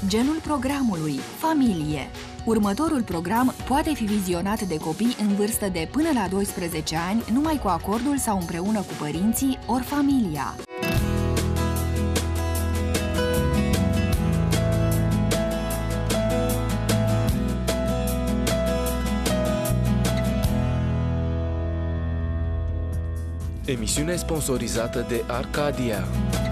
Genul programului: familie. Următorul program poate fi vizionat de copii în vârstă de până la 12 ani, numai cu acordul sau împreună cu părinții ori familia. Emisiune sponsorizată de Arcadia.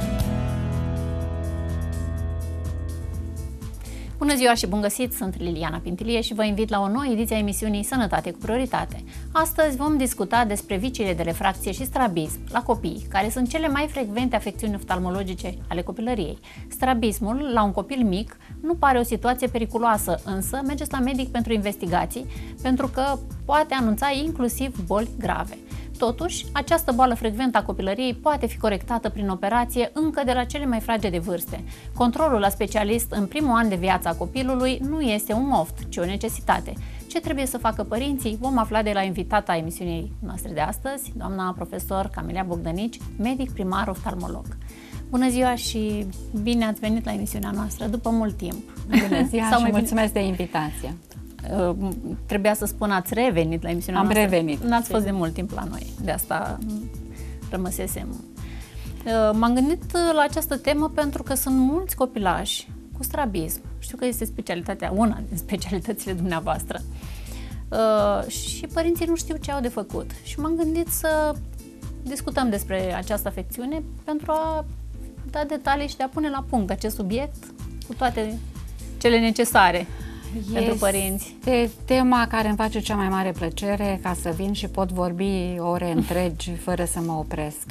Bună ziua și bun găsit! Sunt Liliana Pintilie și vă invit la o nouă ediție a emisiunii Sănătate cu prioritate. Astăzi vom discuta despre viciile de refracție și strabism la copii, care sunt cele mai frecvente afecțiuni oftalmologice ale copilăriei. Strabismul, la un copil mic, nu pare o situație periculoasă, însă mergeți la medic pentru investigații, pentru că poate anunța inclusiv boli grave. Totuși, această boală frecventă a copilăriei poate fi corectată prin operație încă de la cele mai fragede vârste. Controlul la specialist în primul an de viață a copilului nu este un moft, ci o necesitate. Ce trebuie să facă părinții? Vom afla de la invitata emisiunii noastre de astăzi, doamna profesor Camelia Bogdănici, medic primar oftalmolog. Bună ziua și bine ați venit la emisiunea noastră după mult timp. Bună ziua și mulțumesc de invitație. Trebuia să spun ați revenit la emisiunea noastră. Am revenit. N-ați fost de mult timp la noi, de asta rămăsesem. M-am gândit la această temă pentru că sunt mulți copilași cu strabism. Știu că este una din specialitățile dumneavoastră. Și părinții nu știu ce au de făcut. Și m-am gândit să discutăm despre această afecțiune pentru a da detalii și de a pune la punct acest subiect cu toate cele necesare. Pentru părinți. Este tema care îmi face cea mai mare plăcere ca să vin și pot vorbi ore întregi fără să mă opresc.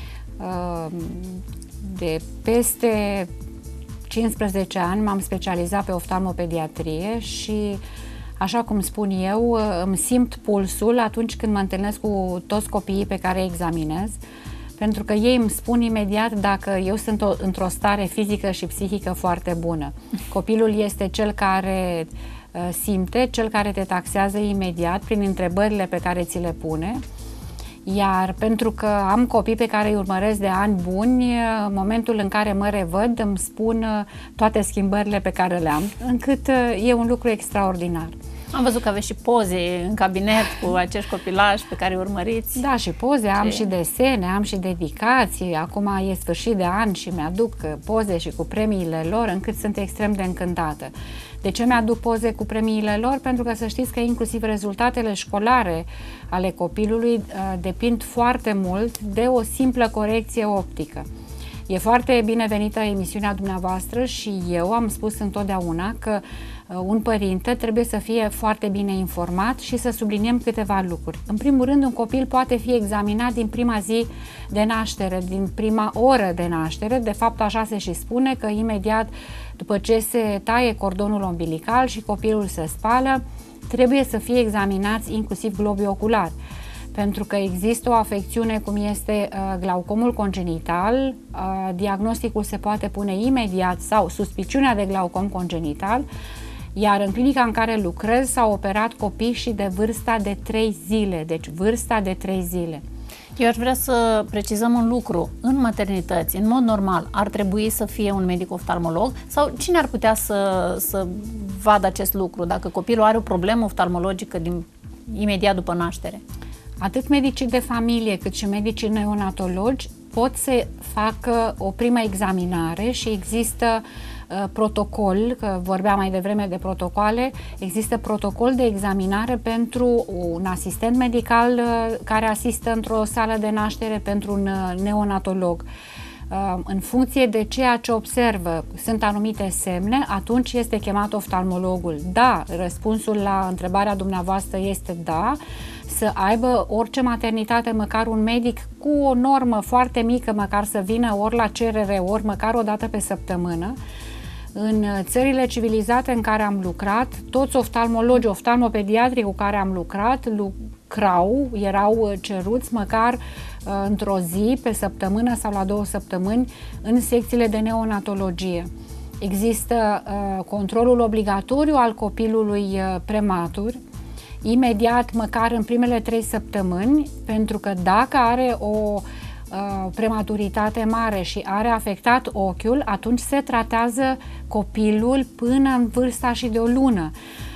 De peste 15 ani m-am specializat pe oftalmopediatrie și, așa cum spun eu, îmi simt pulsul atunci când mă întâlnesc cu toți copiii pe care îi examinez, pentru că ei îmi spun imediat dacă eu sunt într-o stare fizică și psihică foarte bună. Copilul este cel care simte, cel care te taxează imediat prin întrebările pe care ți le pune. Iar pentru că am copii pe care îi urmăresc de ani buni, în momentul în care mă revăd îmi spun toate schimbările pe care le am, încât e un lucru extraordinar. Am văzut că aveți și poze în cabinet cu acești copilași pe care îi urmăriți. Da, și poze, am și desene, am și dedicații. Acum e sfârșit de an și mi-aduc poze și cu premiile lor, încât sunt extrem de încântată. De ce mi-aduc poze cu premiile lor? Pentru că să știți că inclusiv rezultatele școlare ale copilului depind foarte mult de o simplă corecție optică. E foarte binevenită emisiunea dumneavoastră și eu am spus întotdeauna că un părinte trebuie să fie foarte bine informat și să subliniem câteva lucruri. În primul rând, un copil poate fi examinat din prima zi de naștere, din prima oră de naștere. De fapt, așa se și spune că imediat după ce se taie cordonul umbilical și copilul se spală, trebuie să fie examinați inclusiv globii oculari. Pentru că există o afecțiune cum este glaucomul congenital, diagnosticul se poate pune imediat sau suspiciunea de glaucom congenital, iar în clinica în care lucrez s-au operat copii și de vârsta de 3 zile, deci vârsta de 3 zile. Eu aș vrea să precizăm un lucru. În maternități, în mod normal, ar trebui să fie un medic oftalmolog sau cine ar putea să vadă acest lucru dacă copilul are o problemă oftalmologică imediat după naștere? Atât medicii de familie cât și medicii neonatologi pot să facă o primă examinare și există protocol, că vorbeam mai devreme de protocoale, există protocol de examinare pentru un asistent medical care asistă într-o sală de naștere, pentru un neonatolog. În funcție de ceea ce observă, sunt anumite semne, atunci este chemat oftalmologul. Da, răspunsul la întrebarea dumneavoastră este da, să aibă orice maternitate măcar un medic cu o normă foarte mică, măcar să vină ori la cerere, ori măcar o dată pe săptămână. În țările civilizate în care am lucrat, toți oftalmologii, oftalmopediatrii cu care am lucrat, erau ceruți măcar într-o zi, pe săptămână sau la 2 săptămâni, în secțiile de neonatologie. Există controlul obligatoriu al copilului prematur, imediat, măcar în primele 3 săptămâni, pentru că dacă are prematuritate mare și are afectat ochiul, atunci se tratează copilul până în vârsta și de o lună.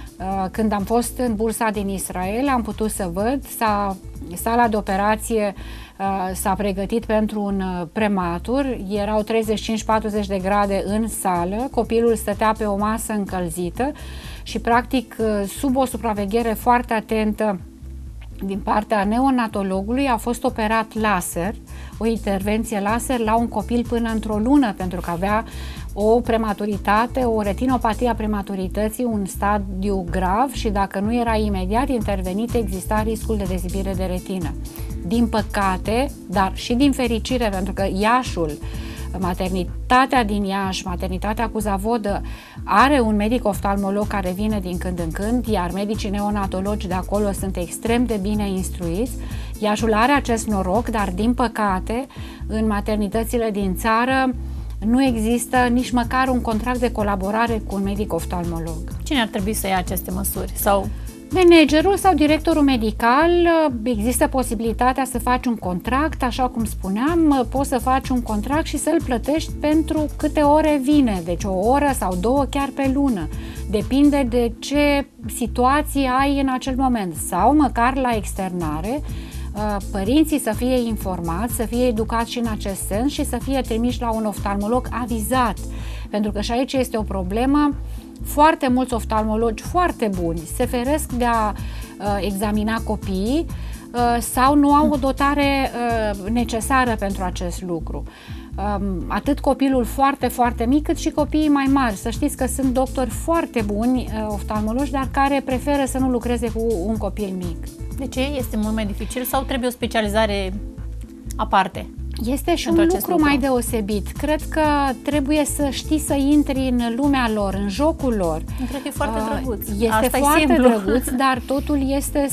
Când am fost în bursa din Israel, am putut să văd, sala de operație s-a pregătit pentru un prematur, erau 35-40 de grade în sală, copilul stătea pe o masă încălzită și practic sub o supraveghere foarte atentă din partea neonatologului a fost operat laser, o intervenție laser la un copil până într-o lună, pentru că avea o prematuritate, o retinopatie a prematurității, un stadiu grav și dacă nu era imediat intervenit, exista riscul de dezibire de retină. Din păcate, dar și din fericire, pentru că Iașul, maternitatea din Iași, maternitatea cu Zavodă, are un medic oftalmolog care vine din când în când, iar medicii neonatologi de acolo sunt extrem de bine instruiți. Iașul are acest noroc, dar din păcate, în maternitățile din țară nu există nici măcar un contract de colaborare cu un medic oftalmolog. Cine ar trebui să ia aceste măsuri? Sau managerul sau directorul medical, există posibilitatea să faci un contract, așa cum spuneam, poți să faci un contract și să-l plătești pentru câte ore vine, deci o oră sau două chiar pe lună. Depinde de ce situații ai în acel moment sau măcar la externare, părinții să fie informați, să fie educați și în acest sens și să fie trimiși la un oftalmolog avizat, pentru că și aici este o problemă. Foarte mulți oftalmologi foarte buni se feresc de a examina copiii sau nu au o dotare necesară pentru acest lucru. Atât copilul foarte, foarte mic, cât și copiii mai mari. Să știți că sunt doctori foarte buni, oftalmologi, dar care preferă să nu lucreze cu un copil mic. De ce? Este mult mai dificil sau trebuie o specializare aparte? Este și un lucru mai deosebit. Cred că trebuie să știi să intri în lumea lor, în jocul lor. Cred că e foarte drăguț. Este foarte drăguț, dar totul este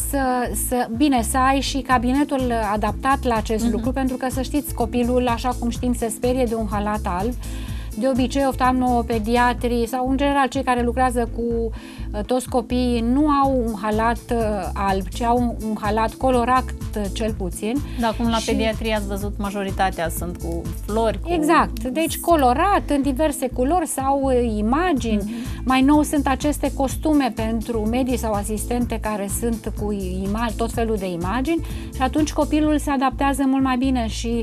să ai și cabinetul adaptat la acest lucru, pentru că să știți, copilul, așa cum știm, se sperie de un halat alb. De obicei, oftalmopediatrii sau în general cei care lucrează cu toți copiii nu au un halat alb, ci au un halat colorat cel puțin. Da, cum la pediatrie ați văzut, majoritatea sunt cu flori. Exact, deci colorat în diverse culori sau imagini. Mai nou sunt aceste costume pentru medii sau asistente care sunt cu tot felul de imagini și atunci copilul se adaptează mult mai bine și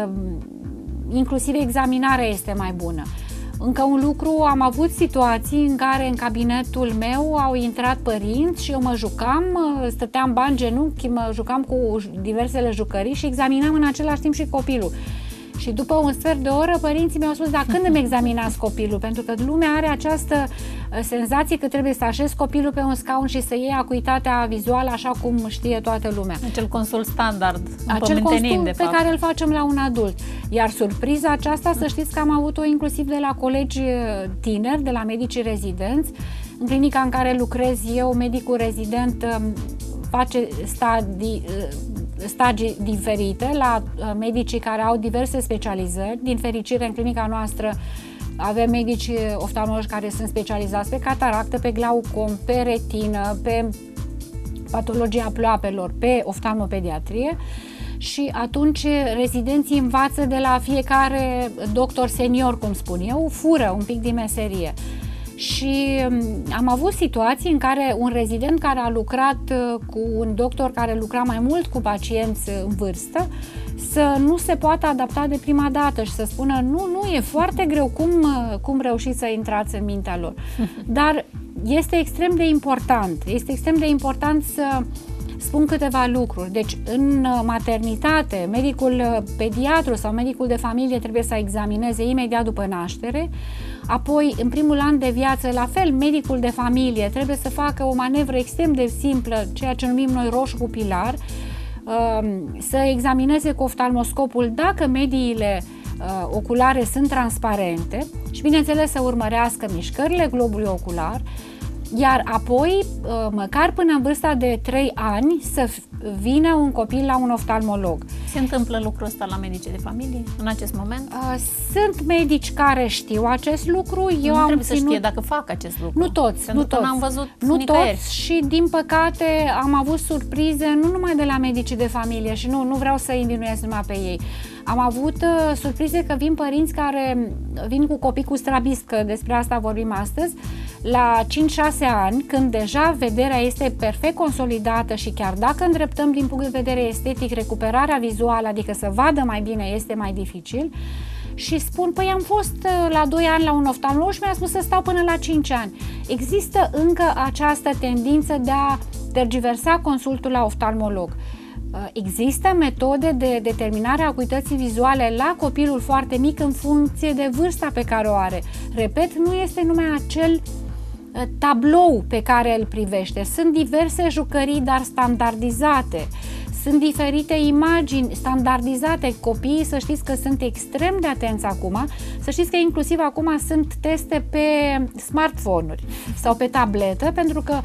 inclusiv examinarea este mai bună. Încă un lucru, am avut situații în care în cabinetul meu au intrat părinți și eu mă jucam, stăteam bani în genunchi, mă jucam cu diversele jucării și examinam în același timp și copilul. Și după un sfert de oră, părinții mi-au spus, dar când îmi examinați copilul? Pentru că lumea are această senzație că trebuie să așezi copilul pe un scaun și să iei acuitatea vizuală așa cum știe toată lumea. Acel consult standard, acel consult pe care îl facem la un adult. Iar surpriza aceasta, să știți că am avut-o inclusiv de la colegi tineri, de la medicii rezidenți. În clinica în care lucrez eu, medicul rezident face stagii diferite la medicii care au diverse specializări. Din fericire, în clinica noastră avem medici oftalmologi care sunt specializați pe cataractă, pe glaucom, pe retină, pe patologia ploapelor, pe oftalmopediatrie și atunci rezidenții învață de la fiecare doctor senior, cum spun eu, fură un pic din meserie. Și am avut situații în care un rezident care a lucrat cu un doctor care lucra mai mult cu pacienți în vârstă să nu se poată adapta de prima dată și să spună nu, e foarte greu, cum reușiți să intrați în mintea lor. Dar este extrem de important să spun câteva lucruri. Deci, în maternitate, medicul pediatru sau medicul de familie trebuie să examineze imediat după naștere. Apoi, în primul an de viață, la fel, medicul de familie trebuie să facă o manevră extrem de simplă, ceea ce numim noi roșu pupilar, să examineze cu oftalmoscopul dacă mediile oculare sunt transparente și, bineînțeles, să urmărească mișcările globului ocular. Iar apoi, măcar până în vârsta de 3 ani, să vină un copil la un oftalmolog. Se întâmplă lucrul ăsta la medicii de familie în acest moment? Sunt medici care știu acest lucru. Eu nu am trebuie să știe dacă fac acest lucru. Nu toți. Pentru că n-am văzut nicăieri. Toți și din păcate am avut surprize nu numai de la medicii de familie și nu vreau să îi învinuiesc numai pe ei. Am avut surprize că vin părinți care vin cu copii cu strabism, că despre asta vorbim astăzi, la 5-6 ani, când deja vederea este perfect consolidată și chiar dacă îndreptăm din punct de vedere estetic, recuperarea vizuală, adică să vadă mai bine, este mai dificil, și spun, păi am fost la 2 ani la un oftalmolog și mi-a spus să stau până la 5 ani. Există încă această tendință de a tergiversa consultul la oftalmolog. Există metode de determinare a acuității vizuale la copilul foarte mic în funcție de vârsta pe care o are. Repet, nu este numai acel tablou pe care îl privește. Sunt diverse jucării, dar standardizate. Sunt diferite imagini standardizate. Copiii, să știți că sunt extrem de atenți acum. Să știți că inclusiv acum sunt teste pe smartphone-uri sau pe tabletă, pentru că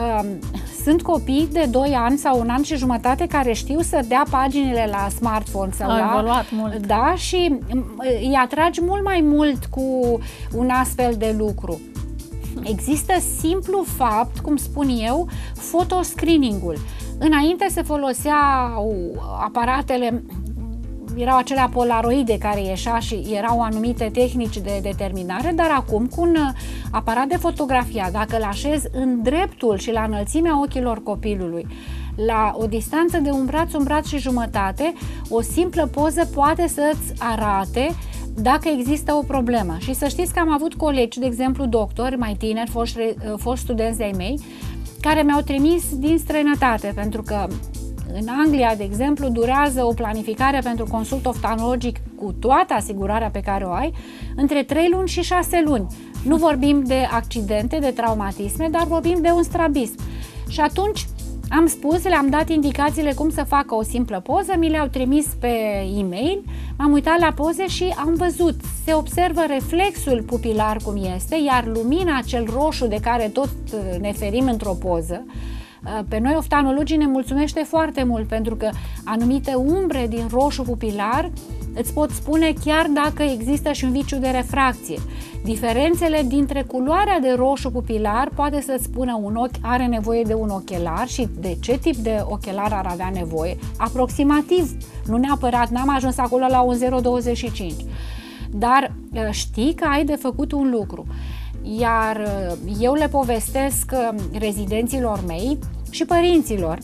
sunt copii de 2 ani sau 1 an și jumătate care știu să dea paginile la smartphone sau evoluat mult. Da, și îi atragi mult mai mult cu un astfel de lucru. Există simplu fapt, cum spun eu, photoscreening-ul. Înainte se foloseau aparatele, erau acelea polaroide care ieșea și erau anumite tehnici de determinare, dar acum cu un aparat de fotografia, dacă îl așezi în dreptul și la înălțimea ochilor copilului, la o distanță de un braț și jumătate, o simplă poză poate să-ți arate dacă există o problemă. Și să știți că am avut colegi, de exemplu doctori mai tineri, foști studenți de-ai mei, care mi-au trimis din străinătate, pentru că în Anglia, de exemplu, durează o planificare pentru consult oftalmologic cu toată asigurarea pe care o ai, între 3 luni și 6 luni. Nu vorbim de accidente, de traumatisme, dar vorbim de un strabism. Și atunci am spus, le-am dat indicațiile cum să facă o simplă poză, mi le-au trimis pe e-mail, m-am uitat la poze și am văzut, se observă reflexul pupilar cum este, iar lumina, acel roșu de care tot ne ferim într-o poză, pe noi oftalmologii ne mulțumește foarte mult, pentru că anumite umbre din roșu pupilar îți pot spune chiar dacă există și un viciu de refracție. Diferențele dintre culoarea de roșu pupilar poate să-ți spună un ochi are nevoie de un ochelar și de ce tip de ochelar ar avea nevoie, aproximativ, nu neapărat, n-am ajuns acolo la un 0,25, dar știi că ai de făcut un lucru. Iar eu le povestesc rezidenților mei și părinților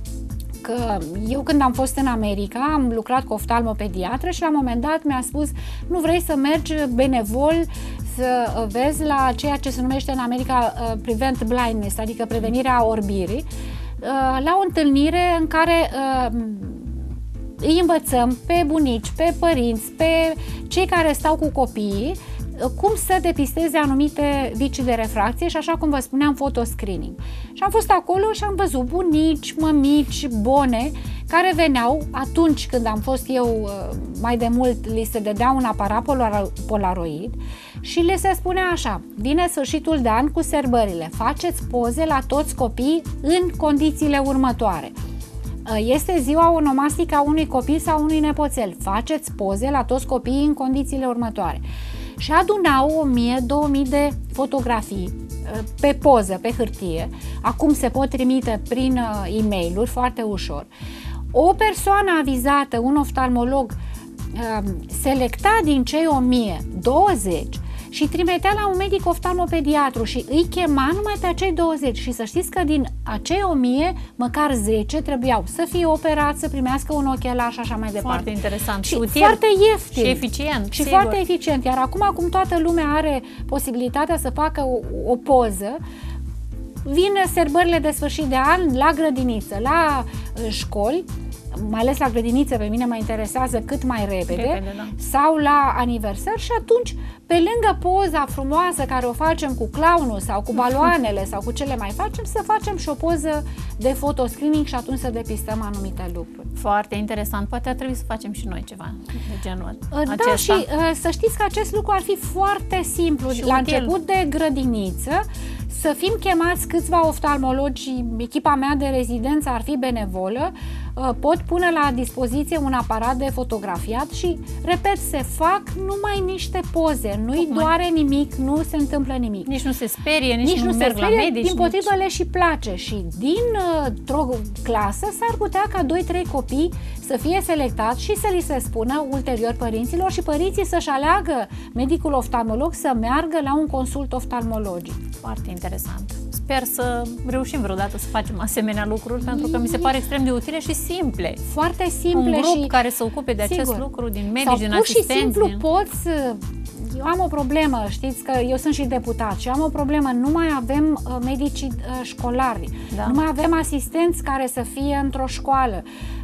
că eu când am fost în America am lucrat cu oftalmopediatră și la un moment dat mi-a spus, nu vrei să mergi benevol să vezi la ceea ce se numește în America prevent blindness, adică prevenirea orbirii, la o întâlnire în care îi învățăm pe bunici, pe părinți, pe cei care stau cu copiii cum să depisteze anumite vicii de refracție și, așa cum vă spuneam, photoscreening. Și am fost acolo și am văzut bunici, mămici, bone care veneau atunci când am fost eu mai de mult, li se dădea un aparat polaroid și le se spunea așa, vine sfârșitul de an cu sărbările, faceți poze la toți copiii în condițiile următoare. Este ziua onomastică a unui copil sau unui nepoțel, faceți poze la toți copiii în condițiile următoare. Și adunau 1000-2000 de fotografii pe poză, pe hârtie. Acum se pot trimite prin e-mail-uri foarte ușor. O persoană avizată, un oftalmolog, selecta din cei 1020 și trimitea la un medic oftalmopediatru și îi chema numai pe acei 20 și să știți că din acei 1000, măcar 10 trebuiau să fie operați, să primească un ochelar și așa mai departe. Foarte interesant și util, foarte ieftin. Și eficient. Și sigur. foarte eficient. Iar acum, cum toată lumea are posibilitatea să facă o poză, vin sărbările de sfârșit de an la grădiniță, la școli, mai ales la grădiniță, pe mine mă interesează cât mai repede, da. sau la aniversări și atunci, pe lângă poza frumoasă care o facem cu clownul sau cu baloanele sau cu ce le mai facem, să facem și o poză de photoscreening și atunci să depistăm anumite lucruri. Foarte interesant. Poate ar trebui să facem și noi ceva de genul acesta. Da, și să știți că acest lucru ar fi foarte simplu. Și la util. Început de grădiniță să fim chemați câțiva oftalmologi, echipa mea de rezidență ar fi benevolă, pot pune la dispoziție un aparat de fotografiat și, repet, se fac numai niște poze, nu-i doare nimic, nu se întâmplă nimic. Nici nu se sperie, nici nu merg la medici. Dimpotrivă le și place și dintr-o clasă s-ar putea ca 2-3 copii să fie selectați și să li se spună ulterior părinților și părinții să-și aleagă medicul oftalmolog să meargă la un consult oftalmologic. Foarte interesant. Sper să reușim vreodată să facem asemenea lucruri, pentru că mi se pare extrem de utile și simple. Foarte simple. Un grup și care se ocupe de acest lucru, din medici, din pur și asistenți. simplu poți... Eu am o problemă, știți că eu sunt și deputat și am o problemă, nu mai avem medici școlari, nu mai avem asistenți care să fie într-o școală.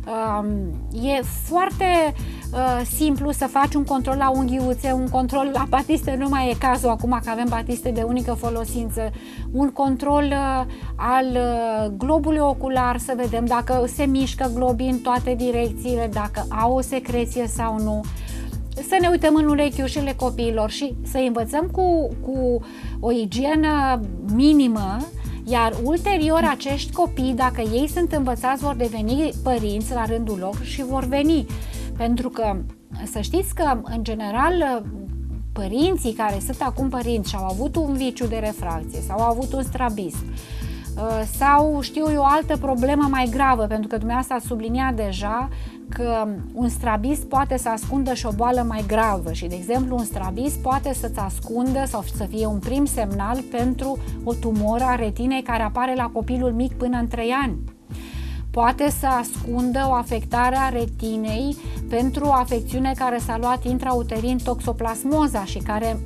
E foarte simplu să faci un control la unghiuțe, un control la batiste, nu mai e cazul acum că avem batiste de unică folosință, un control al globului ocular, să vedem dacă se mișcă globii în toate direcțiile, dacă au o secreție sau nu. Să ne uităm în urechiușele copiilor și să învățăm cu o igienă minimă, iar ulterior acești copii, dacă ei sunt învățați, vor deveni părinți la rândul lor și vor veni. Pentru că să știți că, în general, părinții care sunt acum părinți și au avut un viciu de refracție sau au avut un strabism sau știu eu o altă problemă mai gravă, pentru că dumneavoastră ați subliniat deja că un strabism poate să ascundă și o boală mai gravă și, de exemplu, un strabism poate să-ți ascundă sau să fie un prim semnal pentru o tumoră a retinei care apare la copilul mic până în 3 ani. Poate să ascundă o afectare a retinei pentru o afecțiune care s-a luat intrauterin, toxoplasmoza, și care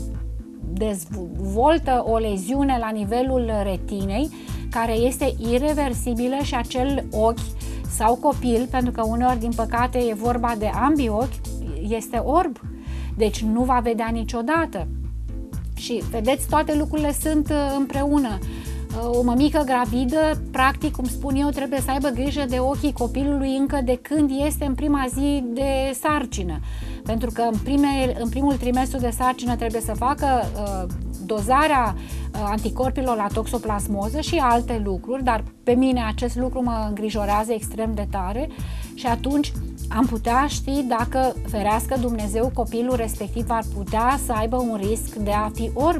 dezvoltă o leziune la nivelul retinei care este ireversibilă și acel ochi sau copil, pentru că uneori, din păcate, e vorba de ambii ochi, este orb, deci nu va vedea niciodată. Și vedeți, toate lucrurile sunt împreună. O mămică gravidă, practic, cum spun eu, trebuie să aibă grijă de ochii copilului încă de când este în prima zi de sarcină, pentru că în primul trimestru de sarcină trebuie să facă dozarea anticorpilor la toxoplasmoză și alte lucruri, dar pe mine acest lucru mă îngrijorează extrem de tare și atunci am putea ști dacă, ferească Dumnezeu, copilul respectiv ar putea să aibă un risc de a fi orb.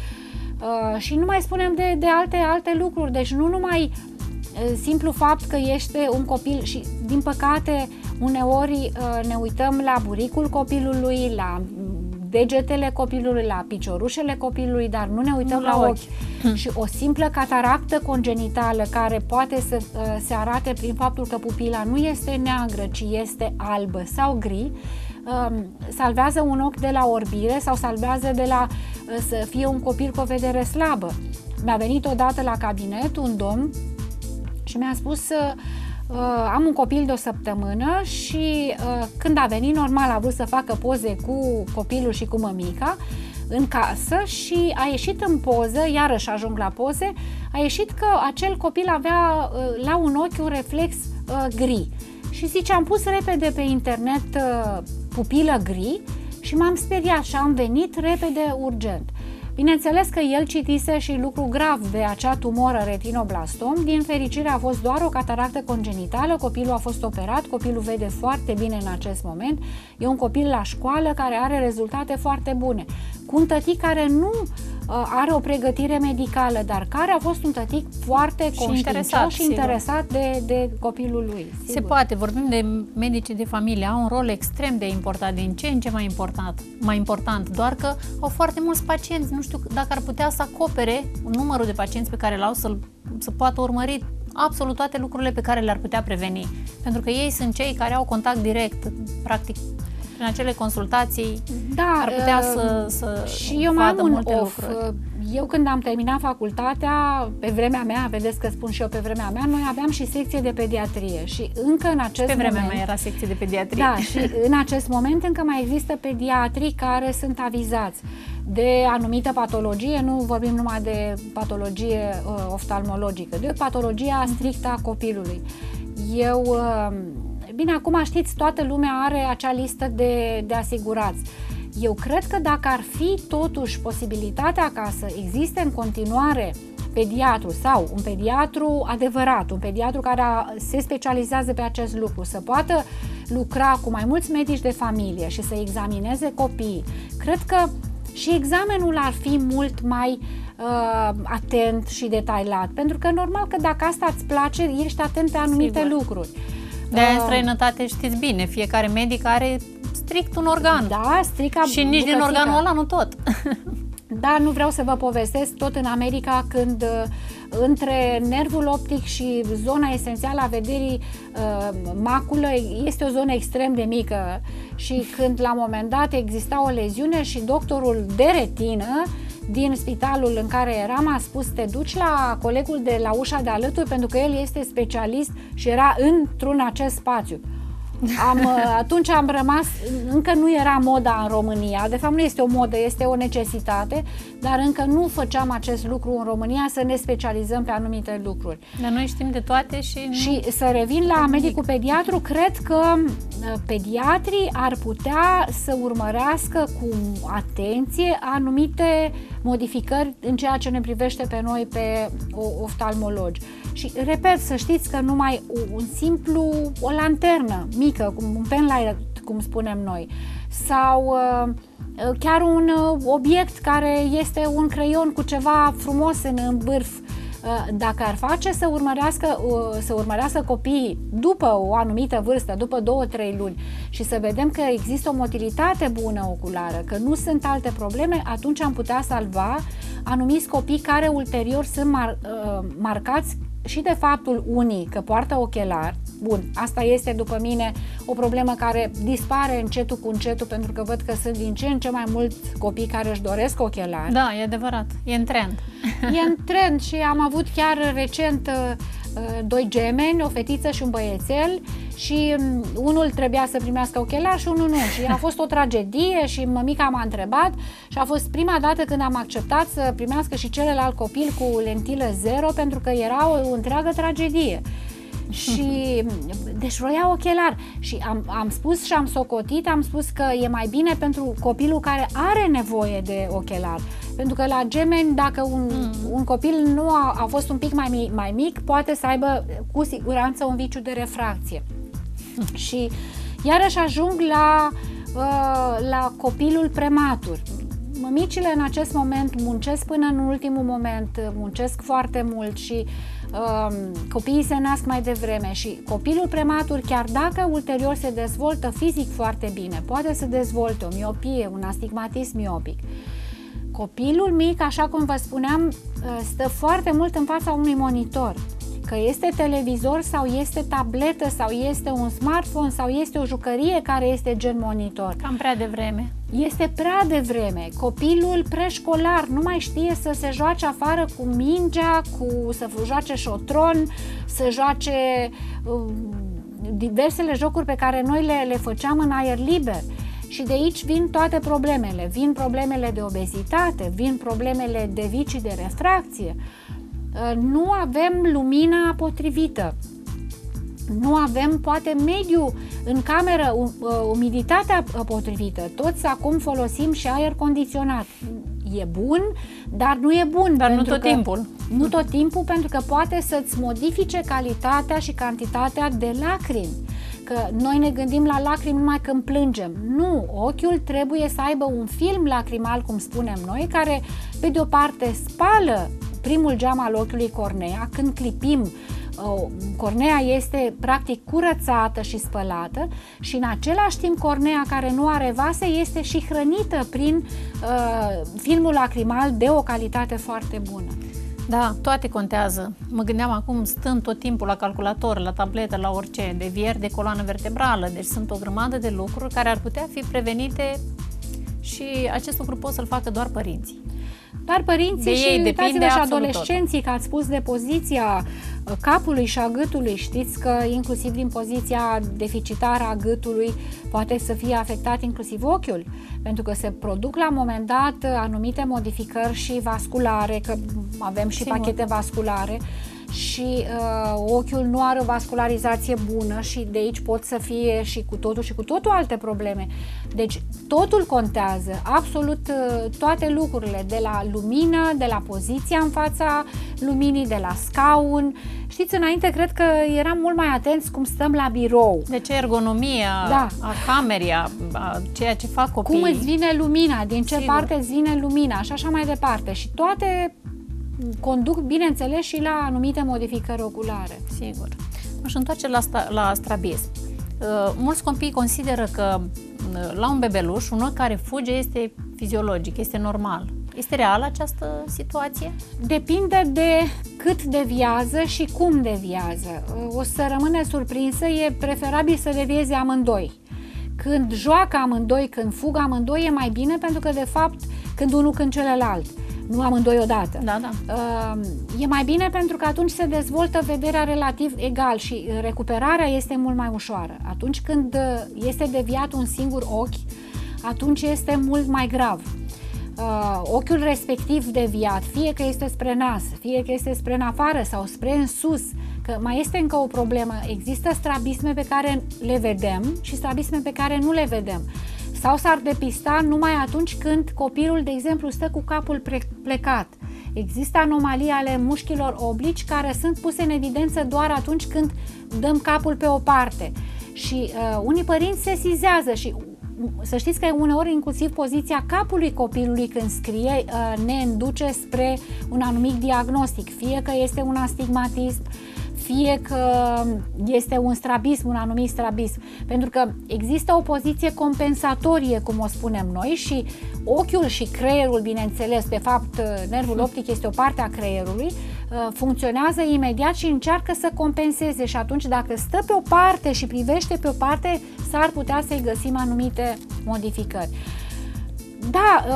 Și nu mai spunem de alte lucruri, deci nu numai simplu fapt că este un copil și, din păcate, uneori ne uităm la buricul copilului, la degetele copilului, la piciorușele copilului, dar nu ne uităm la ochi. Și o simplă cataractă congenitală care poate să se arate prin faptul că pupila nu este neagră, ci este albă sau gri, salvează un ochi de la orbire sau salvează de la să fie un copil cu o vedere slabă. Mi-a venit odată la cabinet un domn și mi-a spus am un copil de o săptămână și când a venit, normal, a vrut să facă poze cu copilul și cu mămica în casă și a ieșit în poză, iarăși ajung la poze, a ieșit că acel copil avea la un ochi un reflex gri. Și zice, am pus repede pe internet pupilă gri și m-am speriat și am venit repede urgent. Bineînțeles că el citise și lucru grav de acea tumoră retinoblastom. Din fericire a fost doar o cataractă congenitală, copilul a fost operat, copilul vede foarte bine în acest moment, e un copil la școală care are rezultate foarte bune. Cu un tătic care nu are o pregătire medicală, dar care a fost un tătic foarte conștiincios și interesat de copilul lui. Sigur. Se poate, vorbim de medici de familie, au un rol extrem de important, din ce în ce mai important, doar că au foarte mulți pacienți, nu știu dacă ar putea să acopere numărul de pacienți pe care l-au să poată urmări absolut toate lucrurile pe care le-ar putea preveni, pentru că ei sunt cei care au contact direct, practic, prin acele consultații, ar putea să și eu vadă am multe lucruri. Eu când am terminat facultatea, pe vremea mea, vedeți că spun și eu pe vremea mea, noi aveam și secție de pediatrie și încă în acest moment... Pe vremea mea era secție de pediatrie. Da, și în acest moment încă mai există pediatrii care sunt avizați de anumită patologie, nu vorbim numai de patologie oftalmologică, de patologia strictă a copilului. Bine, acum știți, toată lumea are acea listă de asigurați. Eu cred că dacă ar fi totuși posibilitatea ca să existe în continuare pediatru sau un pediatru adevărat, un pediatru care se specializează pe acest lucru, să poată lucra cu mai mulți medici de familie și să examineze copiii, cred că și examenul ar fi mult mai atent și detaliat, pentru că normal că dacă asta îți place, ești atent pe anumite lucruri. De-aia în străinătate știți bine, fiecare medic are strict un organ. Da, strict și nici din organul ăla nu tot. Da, nu vreau să vă povestesc, tot în America, când între nervul optic și zona esențială a vederii, maculă, este o zonă extrem de mică și când la un moment dat exista o leziune și doctorul de retină din spitalul în care eram a spus: te duci la colegul de la ușa de alături pentru că el este specialist și era într-un acest spațiu. Atunci am rămas, încă nu era moda în România, de fapt nu este o modă, este o necesitate, dar încă nu făceam acest lucru în România, să ne specializăm pe anumite lucruri. Dar noi știm de toate și să revin la medicul pediatru, cred că pediatrii ar putea să urmărească cu atenție anumite modificări în ceea ce ne privește pe noi, pe oftalmologi. Și, repet, să știți că numai o lanternă mică, un penlight, cum spunem noi, sau chiar un obiect care este un creion cu ceva frumos în vârf, dacă ar face să urmărească copiii după o anumită vârstă, după 2-3 luni și să vedem că există o motilitate bună oculară, că nu sunt alte probleme, atunci am putea salva anumiți copii care ulterior sunt marcați și de faptul unii că poartă ochelari. Bun, asta este după mine o problemă care dispare încetul cu încetul, pentru că văd că sunt din ce în ce mai mulți copii care își doresc ochelari. Da, e adevărat, e în trend. E în trend și am avut chiar recent 2 gemeni, o fetiță și un băiețel, și unul trebuia să primească ochelari și unul nu. Și a fost o tragedie și mămica m-a întrebat și a fost prima dată când am acceptat să primească și celălalt copil cu lentilă 0, pentru că era o întreagă tragedie. Și deci vroia ochelari și am spus și am socotit, am spus că e mai bine pentru copilul care are nevoie de ochelari, pentru că la gemeni, dacă un copil nu a fost un pic mai mic, poate să aibă cu siguranță un viciu de refracție. Și iarăși ajung la copilul prematur. Mămicile în acest moment muncesc până în ultimul moment, muncesc foarte mult și copiii se nasc mai devreme și copilul prematur, chiar dacă ulterior se dezvoltă fizic foarte bine, poate să dezvolte o miopie, un astigmatism miopic. Copilul mic, așa cum vă spuneam, stă foarte mult în fața unui monitor. Că este televizor sau este tabletă sau este un smartphone sau este o jucărie care este gen monitor. Cam prea devreme. Este prea devreme. Copilul preșcolar nu mai știe să se joace afară cu mingea, să joace șotron, să joace diversele jocuri pe care noi le făceam în aer liber. Și de aici vin toate problemele. Vin problemele de obezitate, vin problemele de vicii de refracție. Nu avem lumina potrivită, nu avem poate mediu în cameră, umiditatea potrivită. Toți acum folosim și aer condiționat. E bun, dar nu e bun. Dar nu tot timpul. Nu tot timpul, pentru că poate să-ți modifice calitatea și cantitatea de lacrimi. Că noi ne gândim la lacrimi numai când plângem. Nu, ochiul trebuie să aibă un film lacrimal, cum spunem noi, care pe de o parte spală primul geam al ochiului, cornea. Când clipim, cornea este practic curățată și spălată și în același timp cornea, care nu are vase, este și hrănită prin filmul lacrimal de o calitate foarte bună. Da, toate contează. Mă gândeam acum, stând tot timpul la calculator, la tabletă, la orice, devieri de coloană vertebrală, deci sunt o grămadă de lucruri care ar putea fi prevenite și acest lucru pot să-l facă doar părinții. Dar părinții de și uitați-vă și adolescenții, totul. că ați spus de poziția capului și a gâtului. Știți că inclusiv din poziția deficitară a gâtului poate să fie afectat inclusiv ochiul, pentru că se produc la un moment dat anumite modificări și vasculare, că avem și pachete vasculare și ochiul nu are o vascularizație bună și de aici pot să fie și cu totul alte probleme. Deci totul contează, absolut toate lucrurile, de la lumină, de la poziția în fața luminii, de la scaun. Știți, înainte cred că eram mult mai atenți cum stăm la birou. Deci ergonomia a camerei, a ceea ce fac copiii. Cum îți vine lumina, din ce parte îți vine lumina și așa mai departe. Și toate conduc, bineînțeles, și la anumite modificări oculare. Sigur. Aș întoarce la strabism. Mulți copii consideră că la un bebeluș un ochi care fuge este fiziologic, este normal. Este reală această situație? Depinde de cât deviază și cum deviază. O să rămâne surprinsă, e preferabil să devieze amândoi. Când joacă amândoi, când fug amândoi, e mai bine, pentru că, de fapt, când unul, când celălalt, nu amândoi odată. Da, da. E mai bine pentru că atunci se dezvoltă vederea relativ egal și recuperarea este mult mai ușoară. Atunci când este deviat un singur ochi, atunci este mult mai grav. Ochiul respectiv deviat, fie că este spre nas, fie că este spre în afară sau spre în sus, că mai este încă o problemă. Există strabisme pe care le vedem și strabisme pe care nu le vedem. Sau s-ar depista numai atunci când copilul, de exemplu, stă cu capul plecat. Există anomalii ale mușchilor oblici care sunt puse în evidență doar atunci când dăm capul pe o parte. Și unii părinți se sizează și să știți că uneori inclusiv poziția capului copilului când scrie ne induce spre un anumit diagnostic, fie că este un astigmatism, fie că este un strabism, un anumit strabism, pentru că există o poziție compensatorie, cum o spunem noi, și ochiul și creierul, bineînțeles, de fapt nervul optic este o parte a creierului, funcționează imediat și încearcă să compenseze, și atunci dacă stă pe o parte și privește pe o parte, s-ar putea să-i găsim anumite modificări. Da,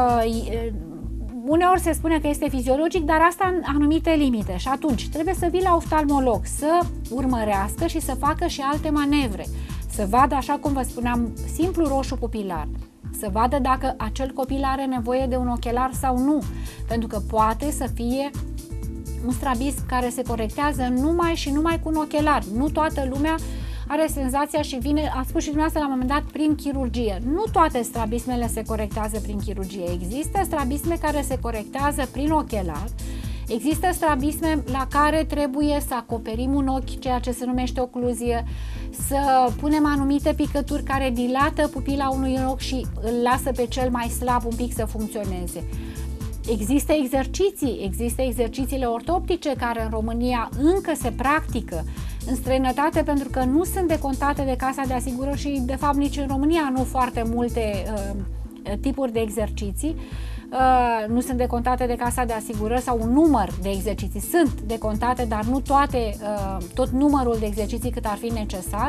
uneori se spune că este fiziologic, dar asta în anumite limite, și atunci trebuie să vii la oftalmolog să urmărească și să facă și alte manevre, să vadă, așa cum vă spuneam, simplu roșu pupilar, să vadă dacă acel copil are nevoie de un ochelar sau nu, pentru că poate să fie un strabism care se corectează numai și numai cu un ochelar. Nu toată lumea are senzația și vine, a spus și dumneavoastră la un moment dat, prin chirurgie. Nu toate strabismele se corectează prin chirurgie. Există strabisme care se corectează prin ochelar, există strabisme la care trebuie să acoperim un ochi, ceea ce se numește ocluzie, să punem anumite picături care dilată pupila unui ochi și îl lasă pe cel mai slab un pic să funcționeze. Există exercițiile ortoptice care în România încă se practică, în străinătate, pentru că nu sunt decontate de Casa de Asigurări și, de fapt, nici în România nu foarte multe tipuri de exerciții nu sunt decontate de Casa de Asigurări, sau un număr de exerciții sunt decontate, dar nu toate, tot numărul de exerciții cât ar fi necesar.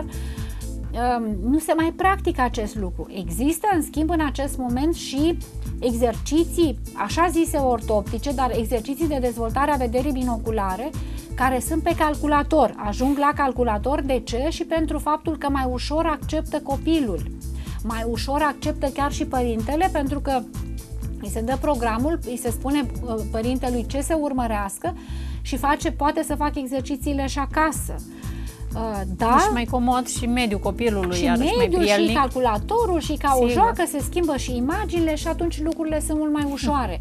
Nu se mai practică acest lucru. Există, în schimb, în acest moment și exerciții, așa zise ortoptice, dar exerciții de dezvoltare a vederii binoculare, care sunt pe calculator. Ajung la calculator, de ce? Și pentru faptul că mai ușor acceptă copilul, mai ușor acceptă chiar și părintele, pentru că îi se dă programul, îi se spune părintelui ce să urmărească și poate să facă exercițiile și acasă. Da? Și mai comod și mediul copilului, și mediul, și calculatorul, și ca o joacă se schimbă și imaginile și atunci lucrurile sunt mult mai ușoare.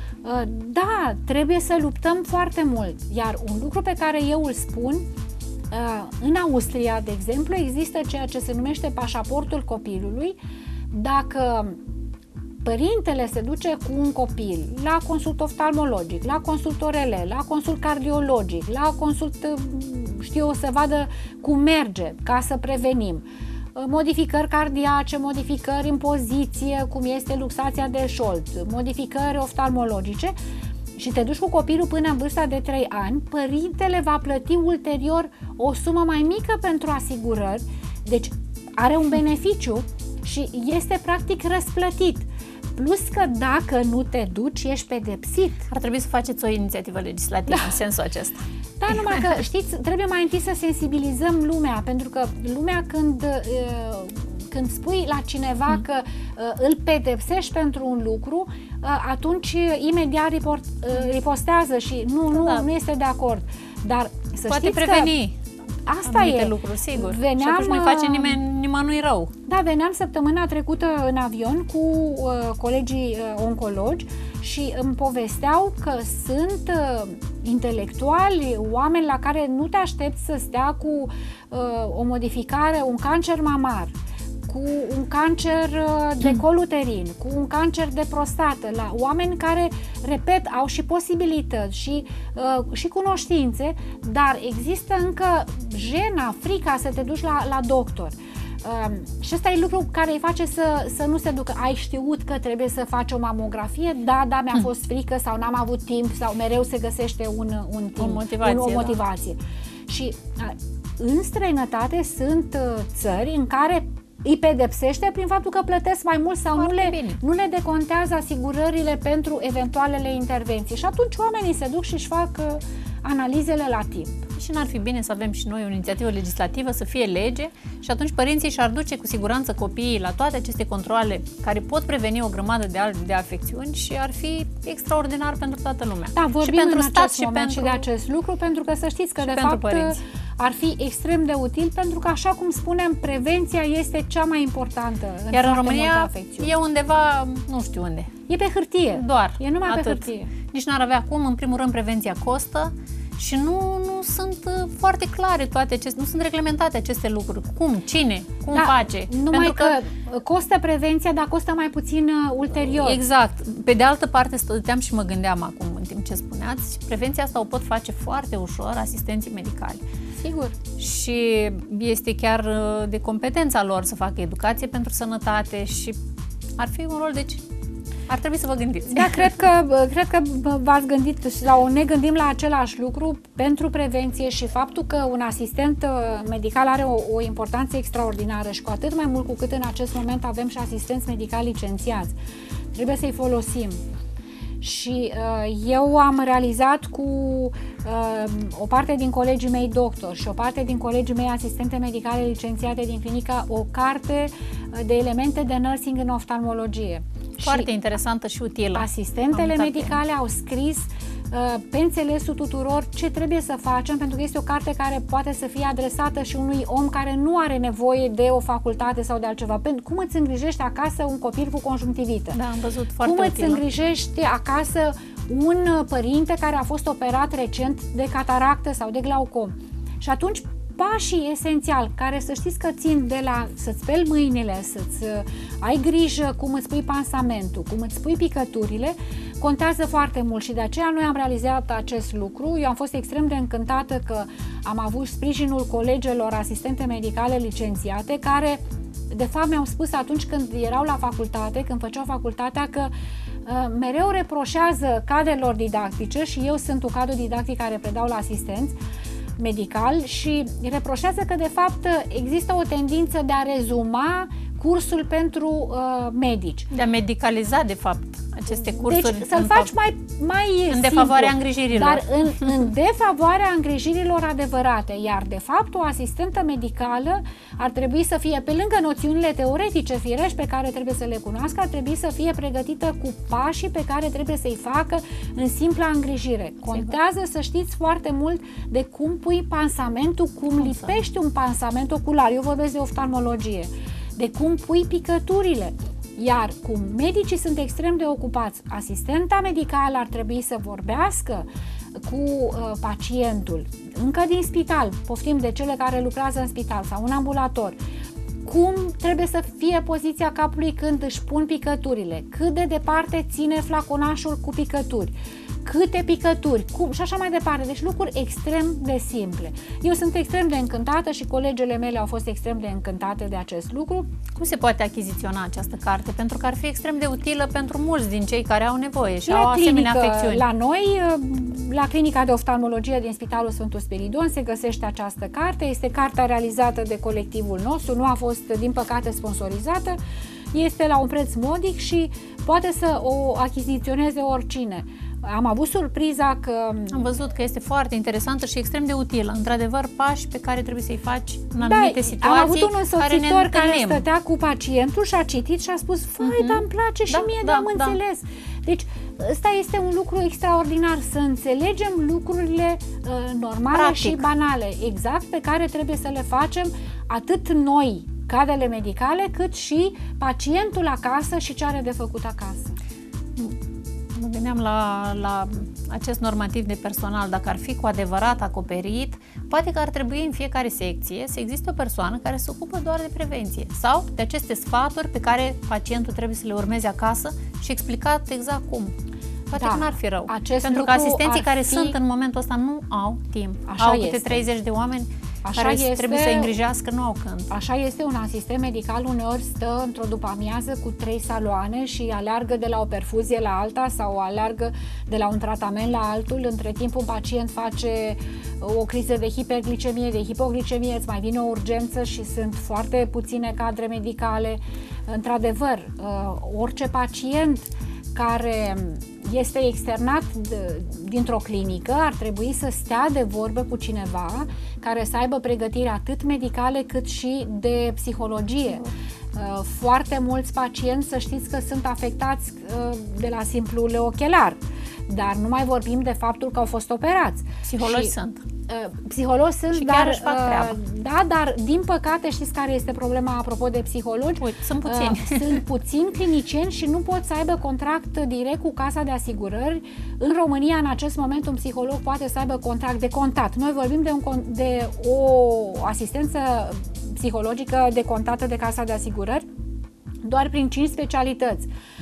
Da, trebuie să luptăm foarte mult. Iar un lucru pe care eu îl spun, în Austria, de exemplu, există ceea ce se numește pașaportul copilului. Dacă părintele se duce cu un copil la consult oftalmologic, la consult orele, la consult cardiologic, la consult, să vadă cum merge, ca să prevenim modificări cardiace, modificări în poziție, cum este luxația de șold, modificări oftalmologice, și te duci cu copilul până în vârsta de 3 ani, părintele va plăti ulterior o sumă mai mică pentru asigurări, deci are un beneficiu și este practic răsplătit. Plus că dacă nu te duci, ești pedepsit. Ar trebui să faceți o inițiativă legislativă în sensul acesta. Da, numai că, știți, trebuie mai întâi să sensibilizăm lumea, pentru că lumea când spui la cineva că îl pedepsești pentru un lucru, atunci imediat ripostează și nu este de acord. Dar să poate știți preveni că asta e lucruri, sigur. Veneam, și atunci nu-i face nimănui rău. Da, veneam săptămâna trecută în avion cu colegii oncologi și îmi povesteau că sunt intelectuali, oameni la care nu te aștepți să stea cu o modificare, un cancer mamar, cu un cancer de col uterin, cu un cancer de prostată, la oameni care, repet, au și posibilități și cunoștințe, dar există încă jena, frica să te duci la doctor. Și ăsta e lucru care îi face să nu se ducă. Ai știut că trebuie să faci o mamografie? Da, mi-a fost frică sau n-am avut timp sau mereu se găsește un timp, o motivație. Da. Și în străinătate sunt țări în care îi pedepsește prin faptul că plătesc mai mult sau nu le decontează asigurările pentru eventualele intervenții. Și atunci oamenii se duc și își fac analizele la timp. Și n-ar fi bine să avem și noi o inițiativă legislativă, să fie lege și atunci părinții și-ar duce cu siguranță copiii la toate aceste controale care pot preveni o grămadă de afecțiuni și ar fi extraordinar pentru toată lumea. Da, vorbim și pentru stat și pentru de acest lucru, pentru că să știți că de fapt părinți ar fi extrem de util, pentru că, așa cum spunem, prevenția este cea mai importantă. Iar în România e undeva, nu știu unde. E pe hârtie. Doar. E numai pe hârtie. Nici n-ar avea cum. În primul rând, prevenția costă și nu sunt foarte clare toate aceste, nu sunt reglementate aceste lucruri. Cum, cine, cum face. Numai că costă prevenția, dar costă mai puțin ulterior. Exact. Pe de altă parte, stăteam și mă gândeam acum în timp ce spuneați, prevenția asta o pot face foarte ușor asistenții medicali. Sigur. Și este chiar de competența lor să facă educație pentru sănătate și ar fi un rol, deci ar trebui să vă gândiți. Da, cred că v-ați gândit sau ne gândim la același lucru pentru prevenție și faptul că un asistent medical are o importanță extraordinară și cu atât mai mult cu cât în acest moment avem și asistenți medicali licențiați. Trebuie să-i folosim. Și eu am realizat cu o parte din colegii mei doctori și o parte din colegii mei asistente medicale licențiate din clinică o carte de elemente de nursing în oftalmologie. Foarte interesantă și utilă. Asistentele medicale au scris pe înțelesul tuturor ce trebuie să facem, pentru că este o carte care poate să fie adresată și unui om care nu are nevoie de o facultate sau de altceva. Cum îți îngrijești acasă un copil cu conjunctivită? Da, am văzut, foarte Cum utilă. îți îngrijești acasă un părinte care a fost operat recent de cataractă sau de glaucom? Și atunci pașii esențiali, care să știți că țin de la să-ți speli mâinile, să-ți ai grijă cum îți pui pansamentul, cum îți pui picăturile, contează foarte mult și de aceea noi am realizat acest lucru. Eu am fost extrem de încântată că am avut sprijinul colegelor asistente medicale licențiate care, de fapt, mi-au spus atunci când erau la facultate, când făceau facultatea, că mereu reproșează cadrelor didactice, și eu sunt un cadru didactic care predau la asistenți medical, și reproșează că de fapt există o tendință de a rezuma cursul pentru medici. De a medicaliza, de fapt, aceste cursuri. Deci să-l faci mai în defavoarea îngrijirilor. Dar în defavoarea îngrijirilor adevărate. Iar de fapt o asistentă medicală ar trebui să fie, pe lângă noțiunile teoretice firești pe care trebuie să le cunoască, ar trebui să fie pregătită cu pașii pe care trebuie să-i facă în simpla îngrijire. Contează să știți foarte mult de cum pui pansamentul, cum lipești un pansament ocular. Eu vorbesc de oftalmologie. De cum pui picăturile. Iar cum medicii sunt extrem de ocupați, asistenta medicală ar trebui să vorbească cu pacientul încă din spital, poftim de cele care lucrează în spital sau în ambulator, cum trebuie să fie poziția capului când își pun picăturile, cât de departe ține flaconașul cu picături, câte picături, cum și așa mai departe. Deci lucruri extrem de simple. Eu sunt extrem de încântată și colegele mele au fost extrem de încântate de acest lucru. Cum se poate achiziționa această carte? Pentru că ar fi extrem de utilă pentru mulți din cei care au nevoie și au asemenea afecțiuni. La noi, la clinica de oftalmologie din Spitalul Sfântul Spiridon, se găsește această carte. Este cartea realizată de colectivul nostru, nu a fost, din păcate, sponsorizată. Este la un preț modic și poate să o achiziționeze oricine. Am avut surpriza că... Am văzut că este foarte interesantă și extrem de utilă. Într-adevăr, pași pe care trebuie să-i faci în anumite situații. Am avut un însoțitor care stătea cu pacientul și a citit și a spus: dar îmi place și mie, dar am înțeles. Deci, ăsta este un lucru extraordinar, să înțelegem lucrurile normale Practic. și banale, exact, pe care trebuie să le facem atât noi, cadrele medicale, cât și pacientul acasă și ce are de făcut acasă. Mă gândeam la acest normativ de personal, dacă ar fi cu adevărat acoperit, poate că ar trebui în fiecare secție să existe o persoană care se ocupă doar de prevenție sau de aceste sfaturi pe care pacientul trebuie să le urmeze acasă și explicat exact cum. Poate că n-ar fi rău. Pentru că asistenții care sunt în momentul ăsta nu au timp. Au câte 30 de oameni care trebuie să îngrijească, nu au când. Așa este, un asistent medical uneori stă într-o după-amiază cu 3 saloane și aleargă de la o perfuzie la alta sau aleargă de la un tratament la altul. Între timp un pacient face o criză de hiperglicemie, de hipoglicemie, îți mai vine o urgență și sunt foarte puține cadre medicale. Într-adevăr, orice pacient care este externat dintr-o clinică ar trebui să stea de vorbă cu cineva care să aibă pregătire atât medicale cât și de psihologie. Foarte mulți pacienți, să știți că sunt afectați de la simplul ochelar, dar nu mai vorbim de faptul că au fost operați. Psihologi sunt. Psihologi sunt, și dar, își fac treaba. Da, dar din păcate știți care este problema apropo de psihologi? Uite, sunt puțini. Sunt puțini clinicieni și nu pot să aibă contract direct cu casa de asigurări. În România, în acest moment, un psiholog poate să aibă contract de contat. Noi vorbim de o asistență psihologică decontată de casa de asigurări doar prin 5 specialități.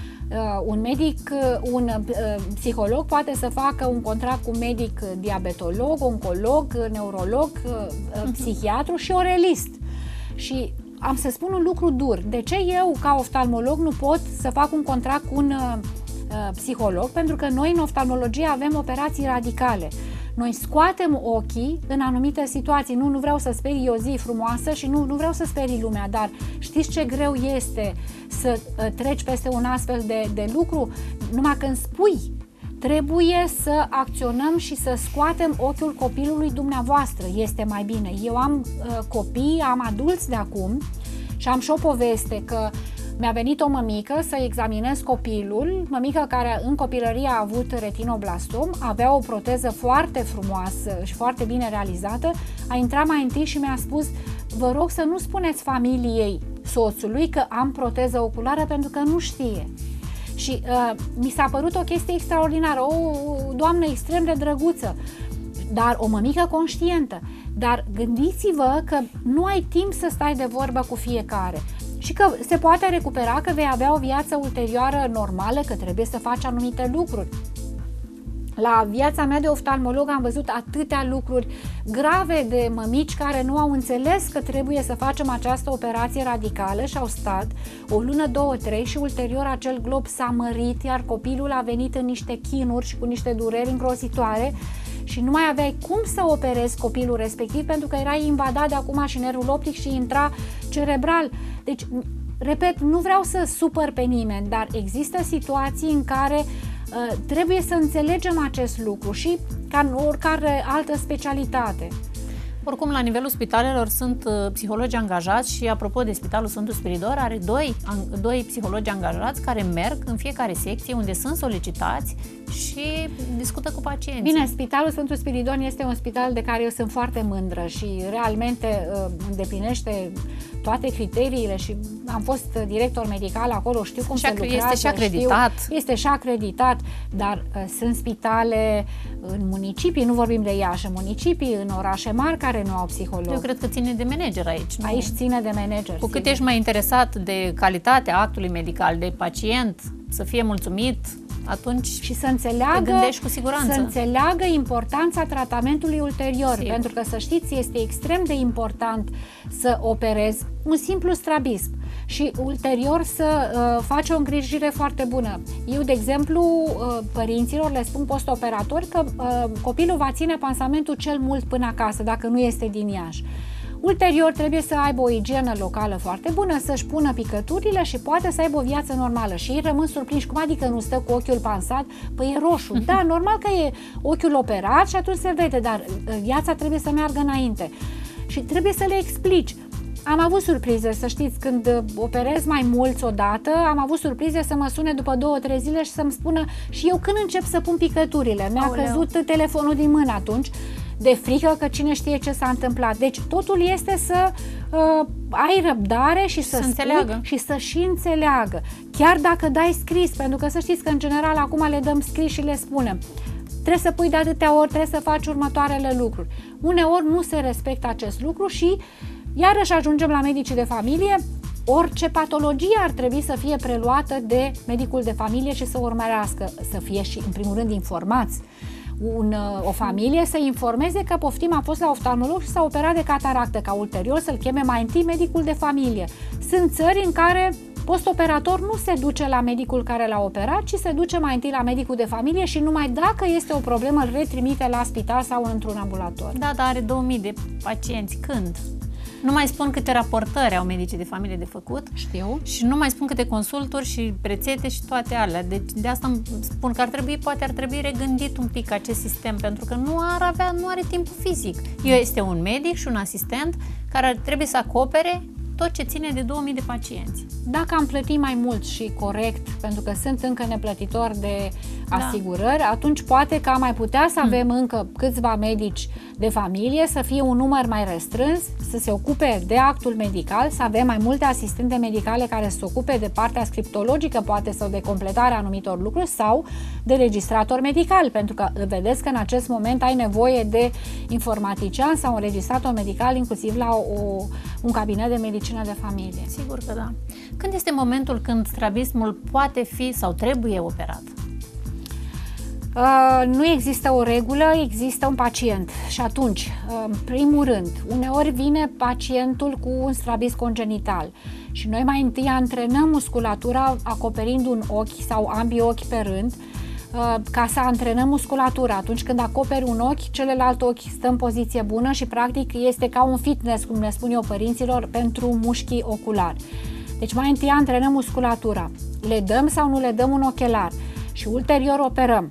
Un psiholog poate să facă un contract cu medic diabetolog, oncolog, neurolog, psihiatru și orelist. Și am să spun un lucru dur. De ce eu, ca oftalmolog, nu pot să fac un contract cu un psiholog? Pentru că noi în oftalmologie avem operații radicale. Noi scoatem ochii în anumite situații. Nu vreau să sperii o zi frumoasă și nu vreau să sperii lumea, dar știți ce greu este să treci peste un astfel de lucru? Numai când spui, trebuie să acționăm și să scoatem ochiul copilului dumneavoastră. Este mai bine. Eu am copii, am adulți de acum și am și o poveste că mi-a venit o mămică să examinez copilul, mămică care în copilărie a avut retinoblastom, avea o proteză foarte frumoasă și foarte bine realizată, a intrat mai întâi și mi-a spus: vă rog să nu spuneți familiei soțului că am proteză oculară, pentru că nu știe. Și mi s-a părut o chestie extraordinară, o doamnă extrem de drăguță, dar o mămică conștientă. Dar gândiți-vă că nu ai timp să stai de vorbă cu fiecare și că se poate recupera, că vei avea o viață ulterioară normală, că trebuie să faci anumite lucruri. La viața mea de oftalmolog am văzut atâtea lucruri grave de mămici care nu au înțeles că trebuie să facem această operație radicală și au stat o lună, 2, 3 și ulterior acel glob s-a mărit, iar copilul a venit în niște chinuri și cu niște dureri îngrozitoare și nu mai aveai cum să operezi copilul respectiv pentru că erai invadat de acum și nervul optic și intra cerebral. Deci, repet, nu vreau să supăr pe nimeni, dar există situații în care trebuie să înțelegem acest lucru și ca în oricare altă specialitate. Oricum, la nivelul spitalelor sunt psihologi angajați și, apropo de Spitalul Sfântul Spiridon, are doi psihologi angajați care merg în fiecare secție unde sunt solicitați și discută cu pacienții. Bine, Spitalul Sfântul Spiridon este un spital de care eu sunt foarte mândră și realmente îndeplinește toate criteriile și am fost director medical acolo, știu cum se lucrează. Este și acreditat. Este și acreditat, dar sunt spitale în municipii, nu vorbim de Iași, în municipii, în orașe mari care nu au psiholog. Eu cred că ține de manager aici. Nu? Aici ține de manager. Cu cât ești mai interesat de calitatea actului medical, de pacient, să fie mulțumit, atunci și să înțeleagă, te gândești cu siguranță. Să înțeleagă importanța tratamentului ulterior. Sigur. Pentru că, să știți, este extrem de important să operezi un simplu strabism și ulterior să faci o îngrijire foarte bună. Eu, de exemplu, părinților le spun postoperator că copilul va ține pansamentul cel mult până acasă, dacă nu este din Iași. Ulterior trebuie să aibă o igienă locală foarte bună, să-și pună picăturile și poate să aibă o viață normală. Și ei rămân surprinși, cum adică nu stă cu ochiul pansat? Păi e roșu. Da, normal că e ochiul operat și atunci se vede, dar viața trebuie să meargă înainte. Și trebuie să le explici. Am avut surprize, să știți, când operez mai mulți odată, am avut surprize să mă sune după 2-3 zile și să-mi spună și eu când încep să pun picăturile. Mi-a căzut telefonul din mână atunci, de frică că cine știe ce s-a întâmplat. Deci totul este să ai răbdare și să spui și să și înțeleagă. Chiar dacă dai scris, pentru că să știți că în general acum le dăm scris și le spunem. Trebuie să pui de atâtea ori, trebuie să faci următoarele lucruri. Uneori nu se respectă acest lucru și iarăși ajungem la medicii de familie. Orice patologie ar trebui să fie preluată de medicul de familie și să urmărească, să fie și în primul rând informați. O familie să informeze că poftim a fost la oftalmolog și s-a operat de cataractă, ca ulterior să-l cheme mai întâi medicul de familie. Sunt țări în care postoperator nu se duce la medicul care l-a operat, ci se duce mai întâi la medicul de familie și numai dacă este o problemă îl retrimite la spital sau într-un ambulator. Da, dar are 2000 de pacienți. Când? Nu mai spun câte raportări au medicii de familie de făcut. Știu. Și nu mai spun câte consulturi și rețete și toate alea. Deci de asta spun că poate ar trebui regândit un pic acest sistem, pentru că nu are timpul fizic. Este un medic și un asistent care trebuie să acopere tot ce ține de 2000 de pacienți. Dacă am plătit mai mult și corect, pentru că sunt încă neplătitori de asigurări, atunci poate că am mai putea să avem încă câțiva medici de familie, să fie un număr mai restrâns, să se ocupe de actul medical, să avem mai multe asistente medicale care să se ocupe de partea scriptologică, poate, sau de completarea anumitor lucruri, sau de registrator medical, pentru că vedeți că în acest moment ai nevoie de informatician sau un registrator medical, inclusiv la un cabinet de medicină de familie. Sigur că da. Când este momentul când strabismul poate fi sau trebuie operat? Nu există o regulă, există un pacient și atunci, în primul rând, uneori vine pacientul cu un strabism congenital și noi mai întâi antrenăm musculatura acoperind un ochi sau ambii ochi pe rând, ca să antrenăm musculatura. Atunci când acoperi un ochi, celălalt ochi stă în poziție bună și practic este ca un fitness, cum ne spun eu părinților, pentru mușchii oculari. Deci mai întâi antrenăm musculatura. Le dăm sau nu le dăm un ochelar și ulterior operăm.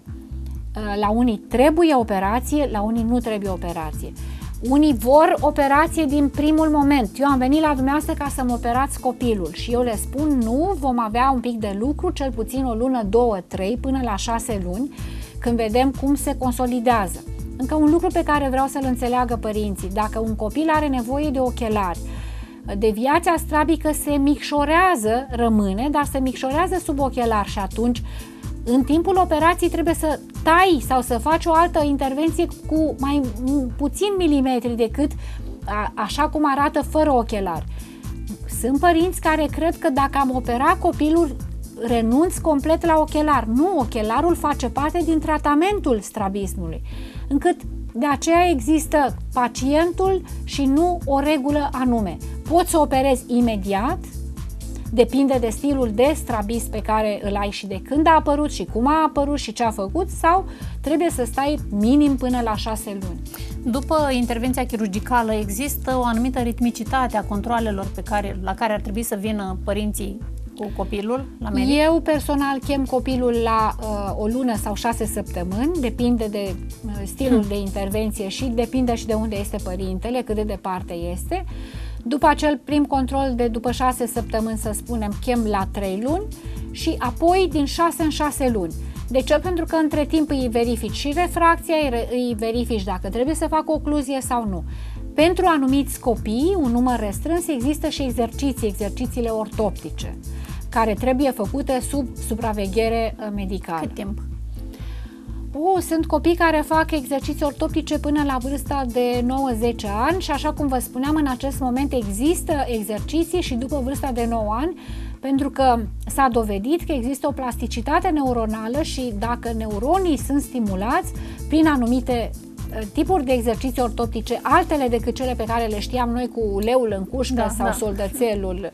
La unii trebuie operație, la unii nu trebuie operație. Unii vor operație din primul moment. Eu am venit la dumneavoastră ca să-mi operați copilul și eu le spun nu, vom avea un pic de lucru, cel puțin o lună, 2, 3, până la 6 luni, când vedem cum se consolidează. Încă un lucru pe care vreau să-l înțeleagă părinții: dacă un copil are nevoie de ochelari, deviația strabică se micșorează, rămâne, dar se micșorează sub ochelar și atunci în timpul operației trebuie să tai sau să faci o altă intervenție cu mai puțin milimetri decât așa cum arată fără ochelar. Sunt părinți care cred că dacă am operat copilul, renunț complet la ochelar. Nu, ochelarul face parte din tratamentul strabismului, încât de aceea există pacientul și nu o regulă anume. Poți să operezi imediat, depinde de stilul de strabism pe care îl ai și de când a apărut și cum a apărut și ce a făcut, sau trebuie să stai minim până la 6 luni. După intervenția chirurgicală există o anumită ritmicitate a controalelor la care ar trebui să vină părinții cu copilul la medic? Eu personal chem copilul la o lună sau 6 săptămâni, depinde de stilul de intervenție și depinde și de unde este părintele, cât de departe este. După acel prim control de după 6 săptămâni, să spunem, chem la 3 luni și apoi din 6 în 6 luni. De ce? Pentru că între timp îi verifici și refracția, îi verifici dacă trebuie să facă ocluzie sau nu. Pentru anumiți copii, un număr restrâns, există și exercițiile ortoptice, care trebuie făcute sub supraveghere medicală. Cât timp? Sunt copii care fac exerciții ortoptice până la vârsta de 9-10 ani și, așa cum vă spuneam, în acest moment există exerciții și după vârsta de 9 ani, pentru că s-a dovedit că există o plasticitate neuronală și dacă neuronii sunt stimulați prin anumite tipuri de exerciții ortoptice, altele decât cele pe care le știam noi cu uleul în cușcă sau soldățelul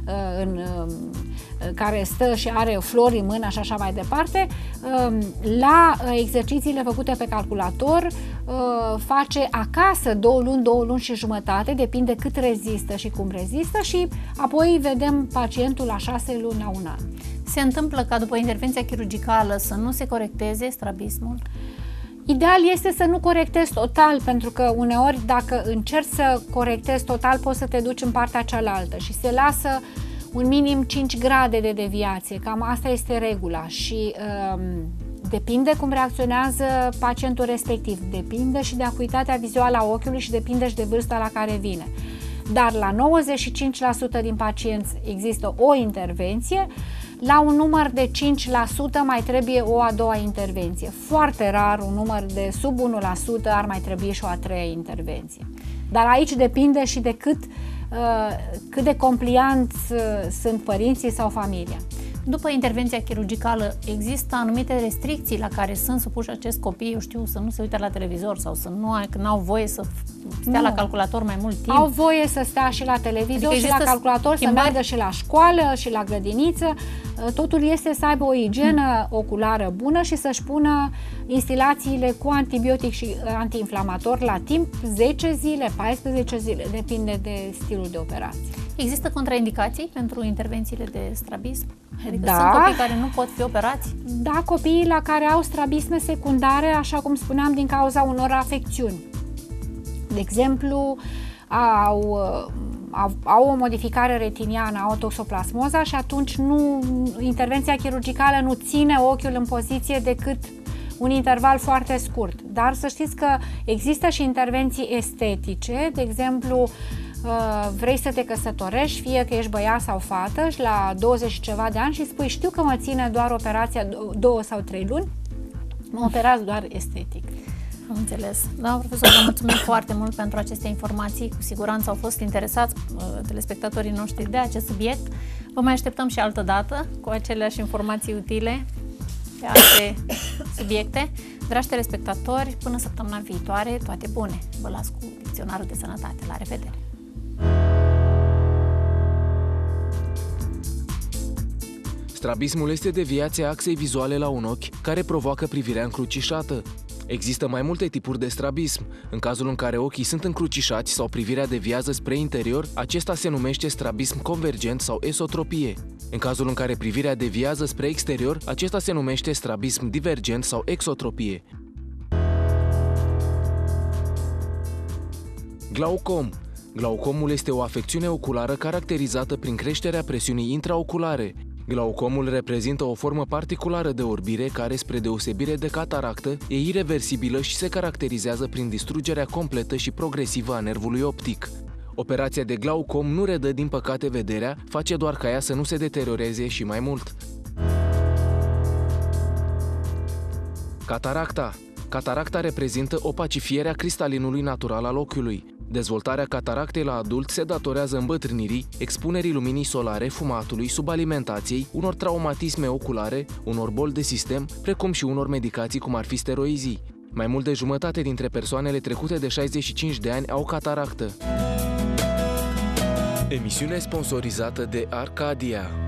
care stă și are flori în mână și așa mai departe, la exercițiile făcute pe calculator face acasă 2 luni, 2 luni și jumătate, depinde cât rezistă și cum rezistă, și apoi vedem pacientul la 6 luni, la 1 an. Se întâmplă ca după intervenția chirurgicală să nu se corecteze strabismul? Ideal este să nu corectezi total, pentru că uneori dacă încerci să corectezi total poți să te duci în partea cealaltă și se lasă un minim 5 grade de deviație, cam asta este regula și depinde cum reacționează pacientul respectiv, depinde și de acuitatea vizuală a ochiului și depinde și de vârsta la care vine. Dar la 95% din pacienți există o intervenție, la un număr de 5% mai trebuie o a doua intervenție. Foarte rar, un număr de sub 1% ar mai trebui și o a treia intervenție. Dar aici depinde și de cât de complianți sunt părinții sau familia. După intervenția chirurgicală, există anumite restricții la care sunt supuși acești copii, eu știu, să nu se uite la televizor sau să nu au voie să stea la calculator mai mult timp? Au voie să stea și la televizor, adică și la calculator, să meargă și la școală și la grădiniță. Totul este să aibă o igienă oculară bună și să-și pună instilațiile cu antibiotic și antiinflamator la timp, 10 zile, 14 zile, depinde de stilul de operație. Există contraindicații pentru intervențiile de strabism? Adică da. Sunt copii care nu pot fi operați? Da, copiii la care au strabisme secundare, așa cum spuneam, din cauza unor afecțiuni. De exemplu, au o modificare retiniană, au toxoplasmoza și atunci intervenția chirurgicală nu ține ochiul în poziție decât un interval foarte scurt. Dar să știți că există și intervenții estetice, de exemplu, vrei să te căsătorești, fie că ești băiat sau fată și la 20 și ceva de ani și spui, știu că mă ține doar operația 2 sau 3 luni, mă operați doar estetic. Am înțeles. Da, profesor, vă mulțumim foarte mult pentru aceste informații. Cu siguranță au fost interesați telespectatorii noștri de acest subiect. Vă mai așteptăm și altă dată cu aceleași informații utile pe alte subiecte. Dragi telespectatori, până săptămâna viitoare, toate bune! Vă las cu dicționarul de sănătate. La revedere! Strabismul este deviația axei vizuale la un ochi care provoacă privirea încrucișată. Există mai multe tipuri de strabism. În cazul în care ochii sunt încrucișați sau privirea deviază spre interior, acesta se numește strabism convergent sau esotropie. În cazul în care privirea deviază spre exterior, acesta se numește strabism divergent sau exotropie. Glaucom. Glaucomul este o afecțiune oculară caracterizată prin creșterea presiunii intraoculare. Glaucomul reprezintă o formă particulară de orbire care, spre deosebire de cataractă, e ireversibilă și se caracterizează prin distrugerea completă și progresivă a nervului optic. Operația de glaucom nu redă, din păcate, vederea, face doar ca ea să nu se deterioreze și mai mult. Cataracta. Cataracta reprezintă opacifierea cristalinului natural al ochiului. Dezvoltarea cataractei la adult se datorează îmbătrânirii, expunerii luminii solare, fumatului, subalimentației, unor traumatisme oculare, unor boli de sistem, precum și unor medicații cum ar fi steroizii. Mai mult de jumătate dintre persoanele trecute de 65 de ani au cataractă. Emisiune sponsorizată de Arcadia.